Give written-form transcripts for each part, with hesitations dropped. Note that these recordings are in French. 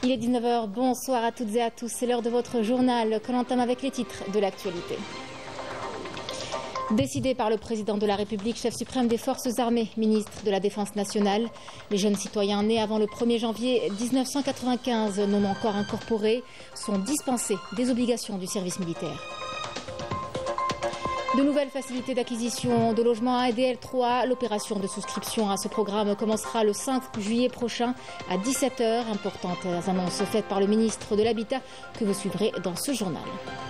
Il est 19 h, bonsoir à toutes et à tous, c'est l'heure de votre journal que l'on entame avec les titres de l'actualité. Décidé par le président de la République, chef suprême des forces armées, ministre de la Défense nationale, les jeunes citoyens nés avant le 1er janvier 1995, non encore incorporés, sont dispensés des obligations du service militaire. De nouvelles facilités d'acquisition de logements à ADL 3. L'opération de souscription à ce programme commencera le 5 juillet prochain à 17 h. Importantes annonces faites par le ministre de l'Habitat que vous suivrez dans ce journal.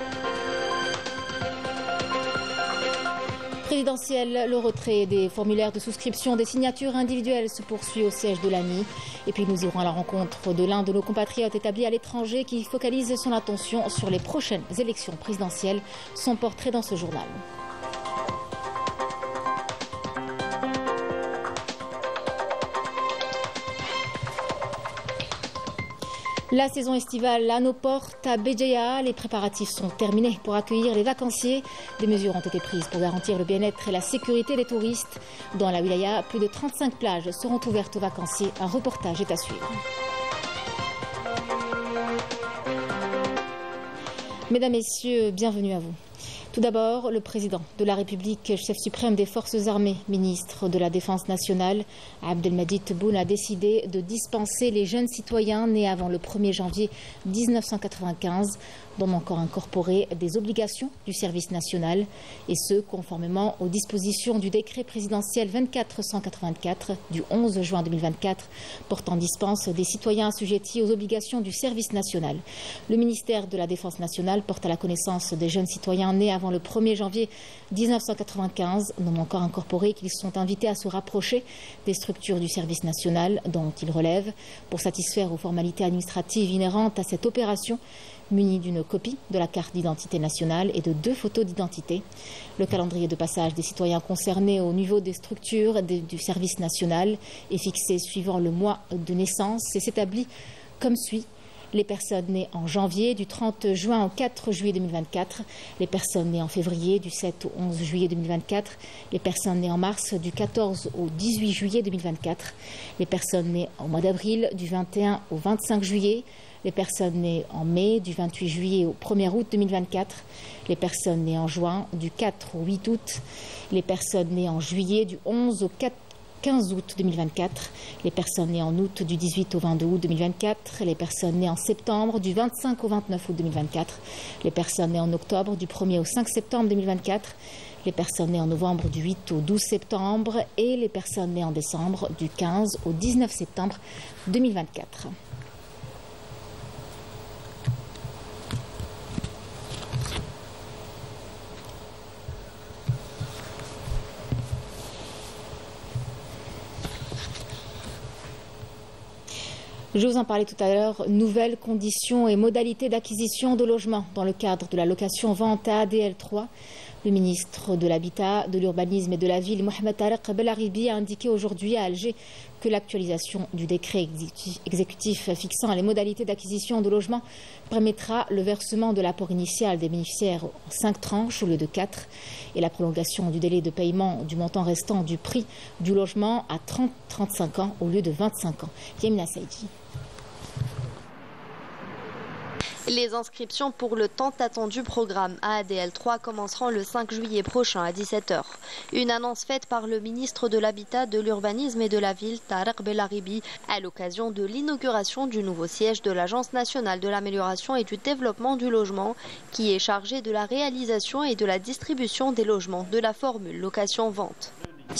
Présidentielle, le retrait des formulaires de souscription des signatures individuelles se poursuit au siège de l'ANI. Et puis nous irons à la rencontre de l'un de nos compatriotes établis à l'étranger qui focalise son attention sur les prochaines élections présidentielles. Son portrait dans ce journal. La saison estivale à nos portes, à Béjaïa, les préparatifs sont terminés pour accueillir les vacanciers. Des mesures ont été prises pour garantir le bien-être et la sécurité des touristes. Dans la wilaya, plus de 35 plages seront ouvertes aux vacanciers. Un reportage est à suivre. Mesdames, Messieurs, bienvenue à vous. Tout d'abord, le président de la République, chef suprême des forces armées, ministre de la Défense nationale, Abdelmadjid Tebboune, a décidé de dispenser les jeunes citoyens nés avant le 1er janvier 1995, dont encore incorporé des obligations du service national, et ce, conformément aux dispositions du décret présidentiel 2484 du 11 juin 2024, portant dispense des citoyens assujettis aux obligations du service national. Le ministère de la Défense nationale porte à la connaissance des jeunes citoyens nés avant le 1er janvier 1995, non encore incorporés, qu'ils sont invités à se rapprocher des structures du service national dont ils relèvent pour satisfaire aux formalités administratives inhérentes à cette opération, munis d'une copie de la carte d'identité nationale et de 2 photos d'identité. Le calendrier de passage des citoyens concernés au niveau des structures du service national est fixé suivant le mois de naissance et s'établit comme suit. Les personnes nées en janvier, du 30 juin au 4 juillet 2024, les personnes nées en février, du 7 au 11 juillet 2024, les personnes nées en mars, du 14 au 18 juillet 2024, les personnes nées au mois d'avril, du 21 au 25 juillet, les personnes nées en mai, du 28 juillet au 1er août 2024, les personnes nées en juin, du 4 au 8 août, les personnes nées en juillet, du 11 au 15 août 2024, les personnes nées en août du 18 au 22 août 2024, les personnes nées en septembre du 25 au 29 août 2024, les personnes nées en octobre du 1er au 5 septembre 2024, les personnes nées en novembre du 8 au 12 septembre et les personnes nées en décembre du 15 au 19 septembre 2024. Je vous en parlais tout à l'heure, nouvelles conditions et modalités d'acquisition de logements dans le cadre de la location-vente à ADL 3. Le ministre de l'Habitat, de l'Urbanisme et de la Ville, Mohamed Tarek Belaribi, a indiqué aujourd'hui à Alger que l'actualisation du décret exécutif fixant les modalités d'acquisition de logements permettra le versement de l'apport initial des bénéficiaires en 5 tranches au lieu de 4 et la prolongation du délai de paiement du montant restant du prix du logement à 30-35 ans au lieu de 25 ans. Yamina Saïdi. Les inscriptions pour le tant attendu programme ADL 3 commenceront le 5 juillet prochain à 17 h. Une annonce faite par le ministre de l'Habitat, de l'Urbanisme et de la Ville, Tarek Belaribi, à l'occasion de l'inauguration du nouveau siège de l'Agence nationale de l'amélioration et du développement du logement, qui est chargée de la réalisation et de la distribution des logements de la formule location-vente.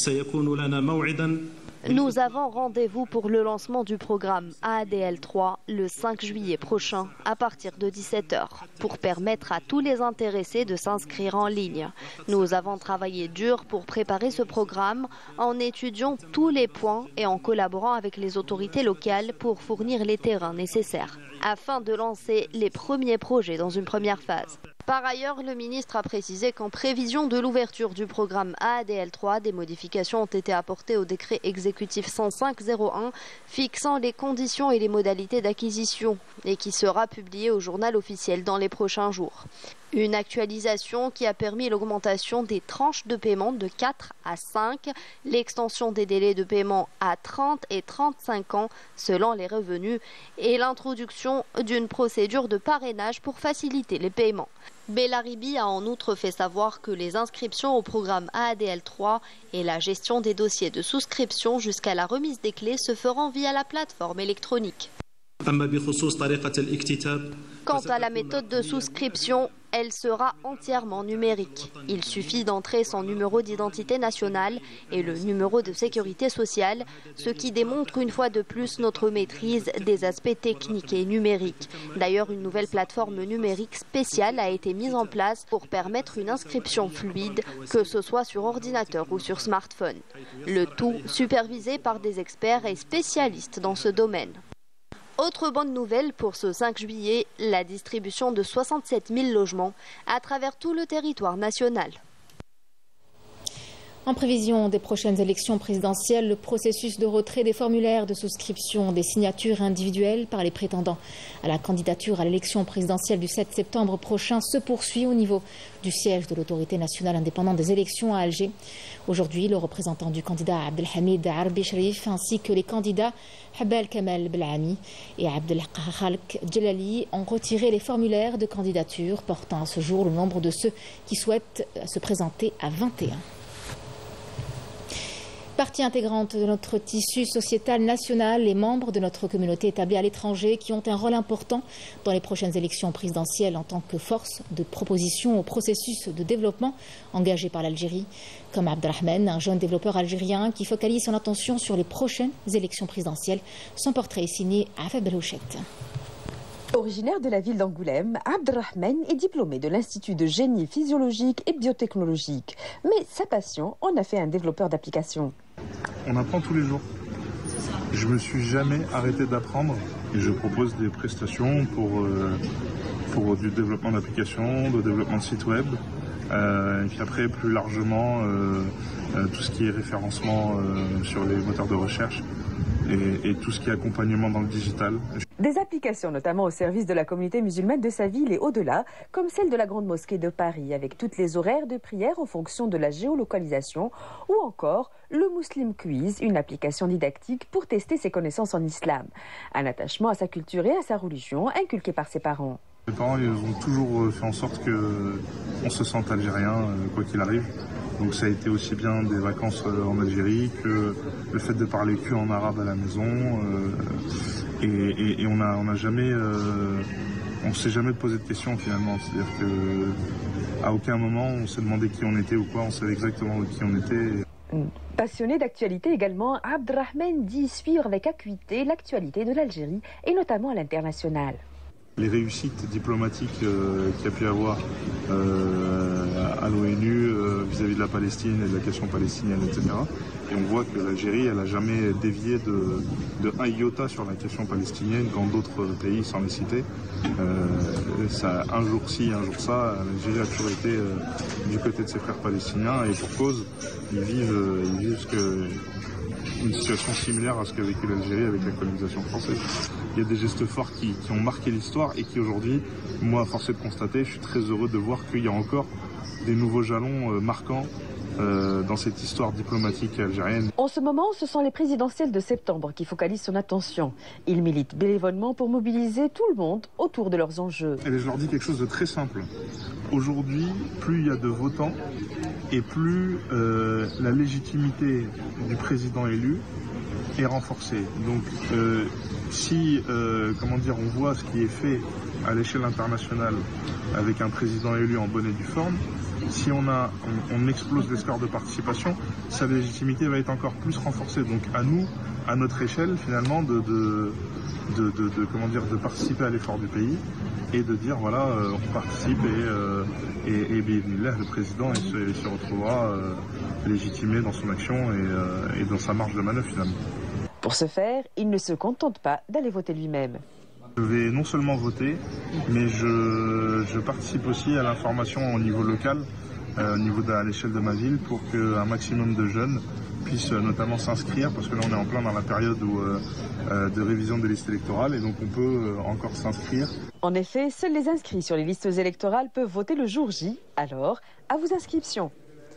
Nous avons rendez-vous pour le lancement du programme ADL 3 le 5 juillet prochain à partir de 17 h pour permettre à tous les intéressés de s'inscrire en ligne. Nous avons travaillé dur pour préparer ce programme en étudiant tous les points et en collaborant avec les autorités locales pour fournir les terrains nécessaires afin de lancer les premiers projets dans une première phase. Par ailleurs, le ministre a précisé qu'en prévision de l'ouverture du programme ADL 3, des modifications ont été apportées au décret exécutif 105-01 fixant les conditions et les modalités d'acquisition et qui sera publié au journal officiel dans les prochains jours. Une actualisation qui a permis l'augmentation des tranches de paiement de 4 à 5, l'extension des délais de paiement à 30 et 35 ans selon les revenus et l'introduction d'une procédure de parrainage pour faciliter les paiements. Belaribi a en outre fait savoir que les inscriptions au programme AADL3 et la gestion des dossiers de souscription jusqu'à la remise des clés se feront via la plateforme électronique. Quant à la méthode de souscription, elle sera entièrement numérique. Il suffit d'entrer son numéro d'identité nationale et le numéro de sécurité sociale, ce qui démontre une fois de plus notre maîtrise des aspects techniques et numériques. D'ailleurs, une nouvelle plateforme numérique spéciale a été mise en place pour permettre une inscription fluide, que ce soit sur ordinateur ou sur smartphone. Le tout supervisé par des experts et spécialistes dans ce domaine. Autre bonne nouvelle pour ce 5 juillet, la distribution de 67 000 logements à travers tout le territoire national. En prévision des prochaines élections présidentielles, le processus de retrait des formulaires de souscription des signatures individuelles par les prétendants à la candidature à l'élection présidentielle du 7 septembre prochain se poursuit au niveau du siège de l'autorité nationale indépendante des élections à Alger. Aujourd'hui, le représentant du candidat Abdelhamid Arbi Sharif ainsi que les candidats Habal Kamal Belami et Abdelkhalk Djelali ont retiré les formulaires de candidature, portant à ce jour le nombre de ceux qui souhaitent se présenter à 21. Partie intégrante de notre tissu sociétal national, les membres de notre communauté établie à l'étranger qui ont un rôle important dans les prochaines élections présidentielles en tant que force de proposition au processus de développement engagé par l'Algérie, comme Abdelrahman, un jeune développeur algérien qui focalise son attention sur les prochaines élections présidentielles. Son portrait est signé Afab Belouchette. Originaire de la ville d'Angoulême, Abdelrahman est diplômé de l'Institut de génie physiologique et biotechnologique. Mais sa passion en a fait un développeur d'applications. On apprend tous les jours. Je me suis jamais arrêté d'apprendre et je propose des prestations pour du développement d'applications, de développement de sites web. Et puis après, plus largement, tout ce qui est référencement sur les moteurs de recherche et tout ce qui est accompagnement dans le digital. Des applications notamment au service de la communauté musulmane de sa ville et au-delà, comme celle de la Grande Mosquée de Paris, avec toutes les horaires de prière en fonction de la géolocalisation, ou encore le Muslim Quiz, une application didactique pour tester ses connaissances en islam. Un attachement à sa culture et à sa religion inculqué par ses parents. Mes parents ils ont toujours fait en sorte qu'on se sente algérien, quoi qu'il arrive. Donc ça a été aussi bien des vacances en Algérie que le fait de parler en arabe à la maison. Et on s'est jamais posé de questions finalement. C'est-à-dire qu'à aucun moment on s'est demandé qui on était ou quoi, on savait exactement qui on était. Passionné d'actualité également, Abdelrahman dit suivre avec acuité l'actualité de l'Algérie et notamment à l'international. Les réussites diplomatiques qu'il y a pu y avoir à l'ONU vis-à-vis de la Palestine et de la question palestinienne, etc. Et on voit que l'Algérie, elle n'a jamais dévié de un iota sur la question palestinienne quand d'autres pays, sans les citer. Ça, un jour ci, un jour ça, l'Algérie a toujours été du côté de ses frères palestiniens et pour cause, ils vivent une situation similaire à ce qu'a vécu l'Algérie avec la colonisation française. Il y a des gestes forts qui ont marqué l'histoire et qui aujourd'hui, moi, à force de constater, je suis très heureux de voir qu'il y a encore des nouveaux jalons marquants dans cette histoire diplomatique algérienne. En ce moment, ce sont les présidentielles de septembre qui focalisent son attention. Ils militent bénévolement pour mobiliser tout le monde autour de leurs enjeux. Et je leur dis quelque chose de très simple. Aujourd'hui, plus il y a de votants et plus la légitimité du président élu est renforcée. Donc si on voit ce qui est fait à l'échelle internationale avec un président élu en bonne et due forme, si on explose les scores de participation, sa légitimité va être encore plus renforcée. Donc à nous, à notre échelle finalement, de participer à l'effort du pays et de dire voilà, on participe et le président se retrouvera légitimé dans son action et dans sa marge de manœuvre finalement. Pour ce faire, il ne se contente pas d'aller voter lui-même. Je vais non seulement voter, mais je participe aussi à l'information au niveau local, à l'échelle de ma ville, pour qu'un maximum de jeunes puissent notamment s'inscrire, parce que là on est en plein dans la période de révision des listes électorales et donc on peut encore s'inscrire. En effet, seuls les inscrits sur les listes électorales peuvent voter le jour J, alors à vos inscriptions.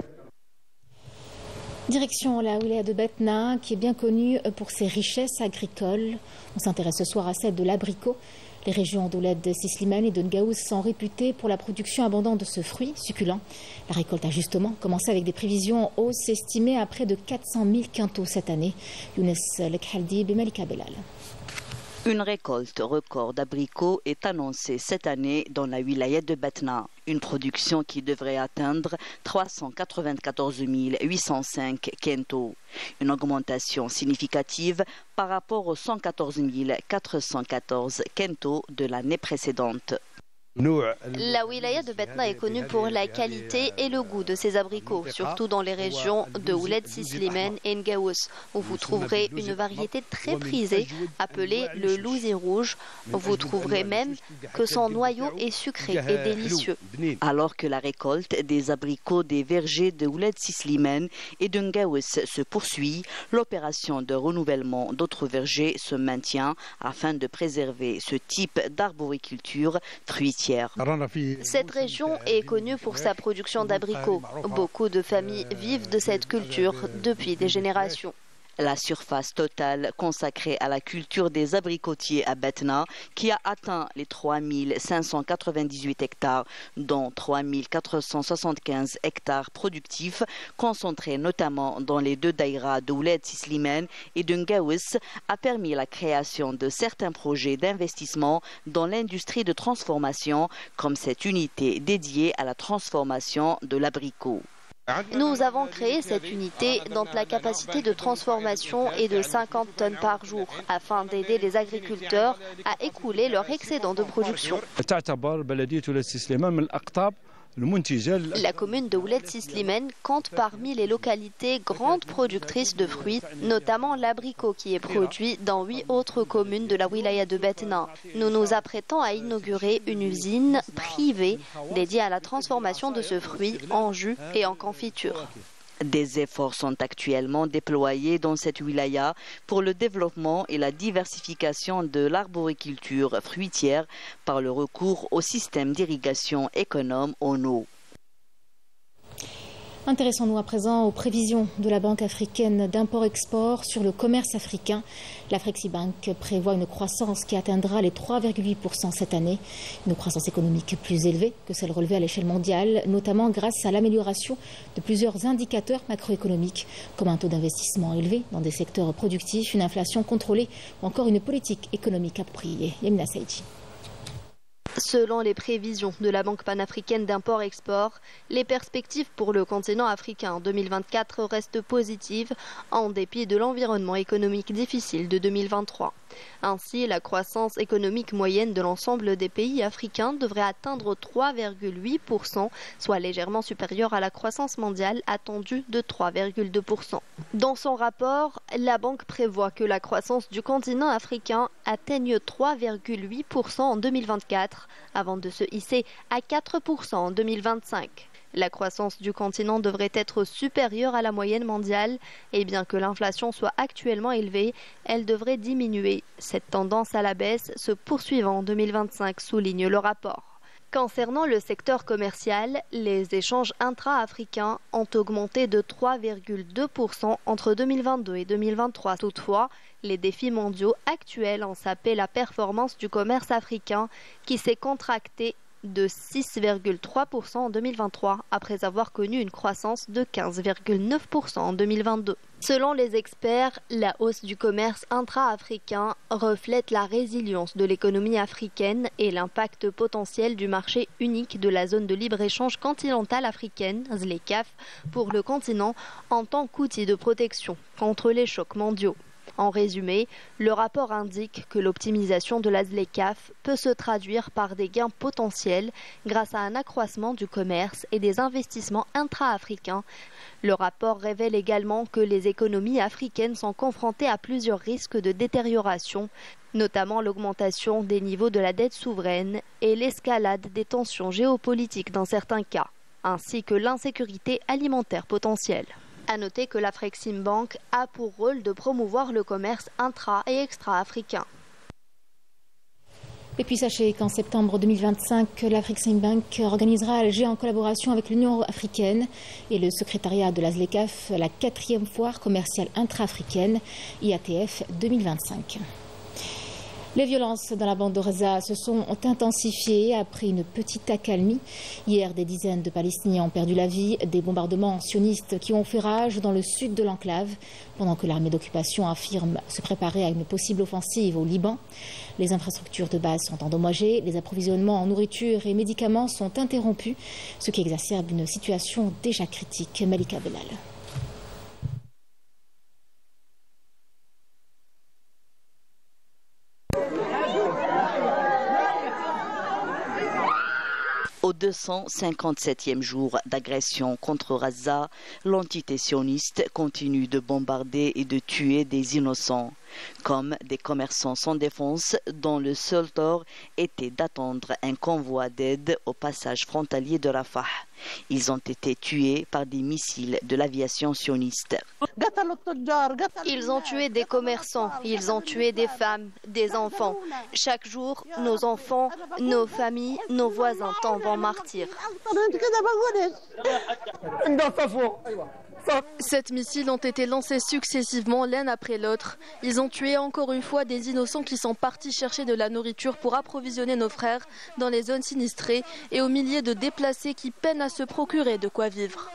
Direction la wilaya de Batna, qui est bien connue pour ses richesses agricoles. On s'intéresse ce soir à celle de l'abricot. Les régions d'Ouled Sislimane et de Ngaous sont réputées pour la production abondante de ce fruit succulent. La récolte a justement commencé avec des prévisions en hausse estimées à près de 400 000 quintaux cette année. Younes Lekhaldi et Malika Belal. Une récolte record d'abricots est annoncée cette année dans la wilaya de Batna. Une production qui devrait atteindre 394 805 quintaux. Une augmentation significative par rapport aux 114 414 quintaux de l'année précédente. La wilaya de Batna est connue pour la qualité et le goût de ses abricots, surtout dans les régions de Ouled Sislimane et Ngaous, où vous trouverez une variété très prisée appelée le louzi rouge. Vous trouverez même que son noyau est sucré et délicieux. Alors que la récolte des abricots des vergers de Ouled Sislimane et de Ngaous se poursuit, l'opération de renouvellement d'autres vergers se maintient afin de préserver ce type d'arboriculture fruitière. Cette région est connue pour sa production d'abricots. Beaucoup de familles vivent de cette culture depuis des générations. La surface totale consacrée à la culture des abricotiers à Batna, qui a atteint les 3 598 hectares, dont 3 475 hectares productifs, concentrés notamment dans les deux daïras d'Ouled Sislimane et de Ngaous, a permis la création de certains projets d'investissement dans l'industrie de transformation, comme cette unité dédiée à la transformation de l'abricot. Nous avons créé cette unité dont la capacité de transformation est de 50 tonnes par jour afin d'aider les agriculteurs à écouler leur excédent de production. La commune de Ouled Sislimane compte parmi les localités grandes productrices de fruits, notamment l'abricot qui est produit dans 8 autres communes de la wilaya de Batna. Nous nous apprêtons à inaugurer une usine privée dédiée à la transformation de ce fruit en jus et en confiture. Des efforts sont actuellement déployés dans cette wilaya pour le développement et la diversification de l'arboriculture fruitière par le recours au système d'irrigation économe en eau. Intéressons-nous à présent aux prévisions de la Banque africaine d'import-export sur le commerce africain. La Flexibank prévoit une croissance qui atteindra les 3,8% cette année. Une croissance économique plus élevée que celle relevée à l'échelle mondiale, notamment grâce à l'amélioration de plusieurs indicateurs macroéconomiques, comme un taux d'investissement élevé dans des secteurs productifs, une inflation contrôlée ou encore une politique économique appropriée. Yamina Saïdi. Selon les prévisions de la Banque panafricaine d'import-export, les perspectives pour le continent africain en 2024 restent positives en dépit de l'environnement économique difficile de 2023. Ainsi, la croissance économique moyenne de l'ensemble des pays africains devrait atteindre 3,8%, soit légèrement supérieure à la croissance mondiale attendue de 3,2%. Dans son rapport, la Banque prévoit que la croissance du continent africain atteigne 3,8% en 2024, avant de se hisser à 4% en 2025. La croissance du continent devrait être supérieure à la moyenne mondiale et bien que l'inflation soit actuellement élevée, elle devrait diminuer. Cette tendance à la baisse se poursuivant en 2025, souligne le rapport. Concernant le secteur commercial, les échanges intra-africains ont augmenté de 3,2% entre 2022 et 2023. Toutefois, les défis mondiaux actuels ont sapé la performance du commerce africain qui s'est contracté de 6,3% en 2023 après avoir connu une croissance de 15,9% en 2022. Selon les experts, la hausse du commerce intra-africain reflète la résilience de l'économie africaine et l'impact potentiel du marché unique de la zone de libre-échange continentale africaine, ZLECAf, pour le continent en tant qu'outil de protection contre les chocs mondiaux. En résumé, le rapport indique que l'optimisation de la ZLECAf peut se traduire par des gains potentiels grâce à un accroissement du commerce et des investissements intra-africains. Le rapport révèle également que les économies africaines sont confrontées à plusieurs risques de détérioration, notamment l'augmentation des niveaux de la dette souveraine et l'escalade des tensions géopolitiques dans certains cas, ainsi que l'insécurité alimentaire potentielle. À noter que l'Afreximbank a pour rôle de promouvoir le commerce intra- et extra-africain. Et puis sachez qu'en septembre 2025, l'Afreximbank organisera à Alger en collaboration avec l'Union africaine et le secrétariat de la ZLECAf la 4e foire commerciale intra-africaine IATF 2025. Les violences dans la bande de Gaza se sont intensifiées après une petite accalmie. Hier, des dizaines de Palestiniens ont perdu la vie. Des bombardements sionistes qui ont fait rage dans le sud de l'enclave, pendant que l'armée d'occupation affirme se préparer à une possible offensive au Liban. Les infrastructures de base sont endommagées, les approvisionnements en nourriture et médicaments sont interrompus, ce qui exacerbe une situation déjà critique. Malika Belal. Au 257e jour d'agression contre Gaza, l'entité sioniste continue de bombarder et de tuer des innocents, comme des commerçants sans défense dont le seul tort était d'attendre un convoi d'aide au passage frontalier de Rafah. Ils ont été tués par des missiles de l'aviation sioniste. Ils ont tué des commerçants, ils ont tué des femmes, des enfants. Chaque jour, nos enfants, nos familles, nos voisins tombent en martyrs. 7 missiles ont été lancés successivement l'un après l'autre. Ils ont tué encore une fois des innocents qui sont partis chercher de la nourriture pour approvisionner nos frères dans les zones sinistrées et aux milliers de déplacés qui peinent à se procurer de quoi vivre.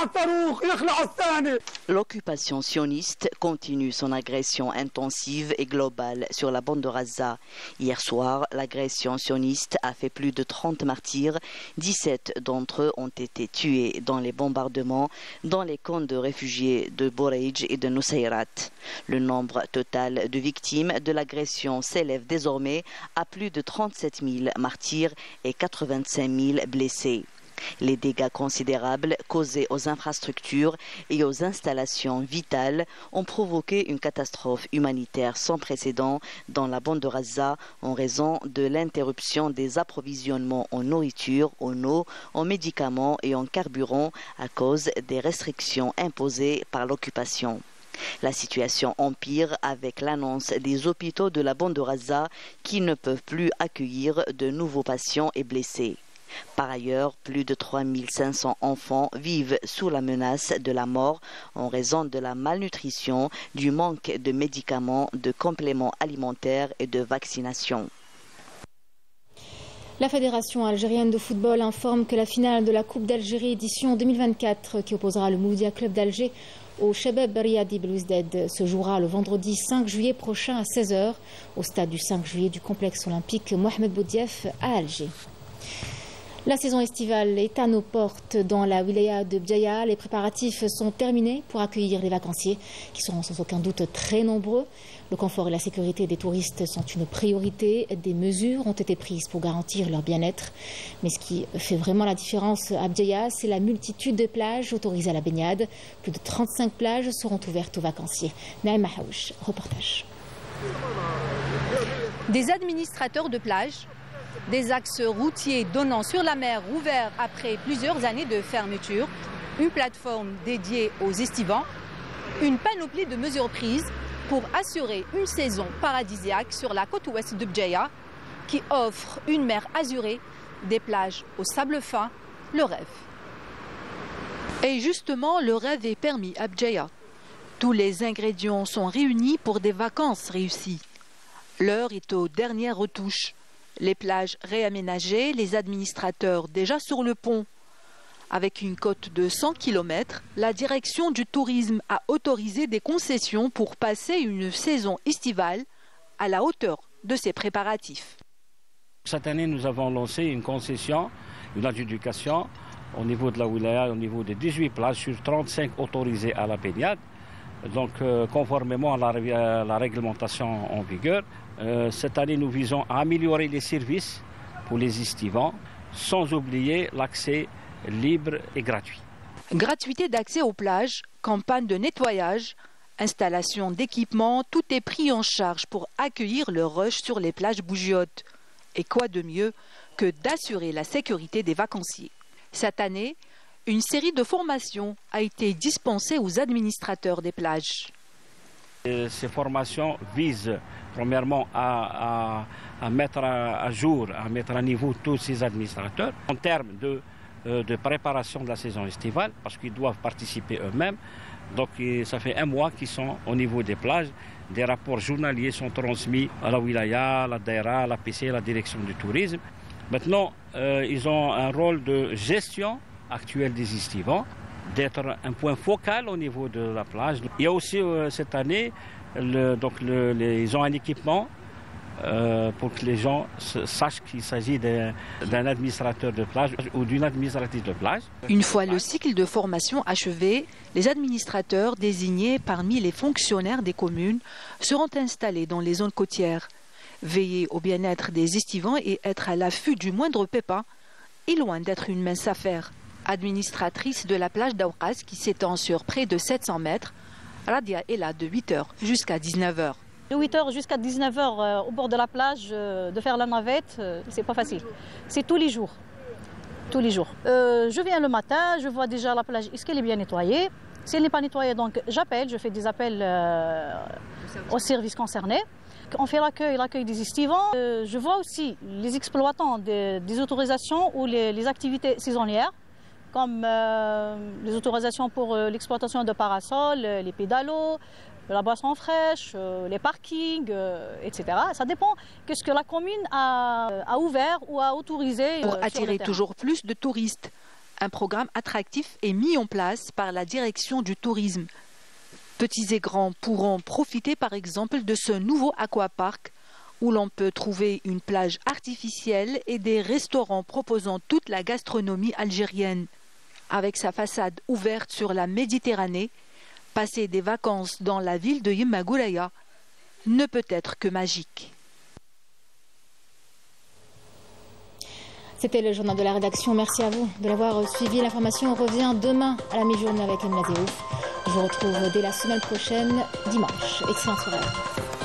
L'occupation sioniste continue son agression intensive et globale sur la bande de Gaza. Hier soir, l'agression sioniste a fait plus de 30 martyrs. 17 d'entre eux ont été tués dans les bombardements dans les camps de réfugiés de Boreij et de Nusayrat. Le nombre total de victimes de l'agression s'élève désormais à plus de 37 000 martyrs et 85 000 blessés. Les dégâts considérables causés aux infrastructures et aux installations vitales ont provoqué une catastrophe humanitaire sans précédent dans la bande de Gaza en raison de l'interruption des approvisionnements en nourriture, en eau, en médicaments et en carburant à cause des restrictions imposées par l'occupation. La situation empire avec l'annonce des hôpitaux de la bande de Gaza qui ne peuvent plus accueillir de nouveaux patients et blessés. Par ailleurs, plus de 3500 enfants vivent sous la menace de la mort en raison de la malnutrition, du manque de médicaments, de compléments alimentaires et de vaccination. La Fédération algérienne de football informe que la finale de la Coupe d'Algérie édition 2024 qui opposera le Mouloudia Club d'Alger au Shabab Riyadi Belouizdad se jouera le vendredi 5 juillet prochain à 16h au stade du 5 juillet du complexe olympique Mohamed Boudiaf à Alger. La saison estivale est à nos portes dans la wilaya de Bjaya. Les préparatifs sont terminés pour accueillir les vacanciers qui seront sans aucun doute très nombreux. Le confort et la sécurité des touristes sont une priorité. Des mesures ont été prises pour garantir leur bien-être. Mais ce qui fait vraiment la différence à Bjaya, c'est la multitude de plages autorisées à la baignade. Plus de 35 plages seront ouvertes aux vacanciers. Naïma Haouch, reportage. Des administrateurs de plages, des axes routiers donnant sur la mer ouverts après plusieurs années de fermeture, une plateforme dédiée aux estivants, une panoplie de mesures prises pour assurer une saison paradisiaque sur la côte ouest de Bjaya qui offre une mer azurée, des plages au sable fin, le rêve. Et justement, le rêve est permis à Bjaya. Tous les ingrédients sont réunis pour des vacances réussies. L'heure est aux dernières retouches. Les plages réaménagées, les administrateurs déjà sur le pont. Avec une côte de 100 km, la direction du tourisme a autorisé des concessions pour passer une saison estivale à la hauteur de ses préparatifs. Cette année, nous avons lancé une concession, une adjudication au niveau de la wilaya, au niveau de 18 plages sur 35 autorisées à la baignade. Donc, conformément à la réglementation en vigueur, cette année, nous visons à améliorer les services pour les estivants, sans oublier l'accès libre et gratuit. Gratuité d'accès aux plages, campagne de nettoyage, installation d'équipements, tout est pris en charge pour accueillir le rush sur les plages bougiotes. Et quoi de mieux que d'assurer la sécurité des vacanciers. Cette année, une série de formations a été dispensée aux administrateurs des plages. Ces formations visent premièrement à mettre à jour, à mettre à niveau tous ces administrateurs en termes de préparation de la saison estivale, parce qu'ils doivent participer eux-mêmes. Donc ça fait un mois qu'ils sont au niveau des plages. Des rapports journaliers sont transmis à la wilaya, à la daïra, à la PC, à la direction du tourisme. Maintenant, ils ont un rôle de gestion actuelle des estivants, d'être un point focal au niveau de la plage. Il y a aussi cette année, ils ont un équipement pour que les gens sachent qu'il s'agit d'un administrateur de plage ou d'une administratrice de plage. Une fois le cycle de formation achevé, les administrateurs désignés parmi les fonctionnaires des communes seront installés dans les zones côtières. Veiller au bien-être des estivants et être à l'affût du moindre pépin est loin d'être une mince affaire. Administratrice de la plage d'Aoukas qui s'étend sur près de 700 mètres, Radia est là de 8h jusqu'à 19h. De 8h jusqu'à 19h au bord de la plage, de faire la navette, c'est pas facile. C'est tous les jours. Tous les jours. Je viens le matin, je vois déjà la plage, est-ce qu'elle est bien nettoyée? Si elle n'est pas nettoyée, donc j'appelle, je fais des appels aux services concernés. On fait l'accueil des estivants. Je vois aussi les exploitants des autorisations ou les activités saisonnières, comme les autorisations pour l'exploitation de parasols, les pédalos, la boisson fraîche, les parkings, etc. Ça dépend de ce que la commune a ouvert ou a autorisé. Pour attirer toujours plus de touristes, un programme attractif est mis en place par la direction du tourisme. Petits et grands pourront profiter par exemple de ce nouveau aquapark où l'on peut trouver une plage artificielle et des restaurants proposant toute la gastronomie algérienne. Avec sa façade ouverte sur la Méditerranée, passer des vacances dans la ville de Yemmagouraya ne peut être que magique. C'était le journal de la rédaction. Merci à vous de l'avoir suivi. L'information revient demain à la mi-journée avec Emna Zéouf. Je vous retrouve dès la semaine prochaine, dimanche. Excellente soirée.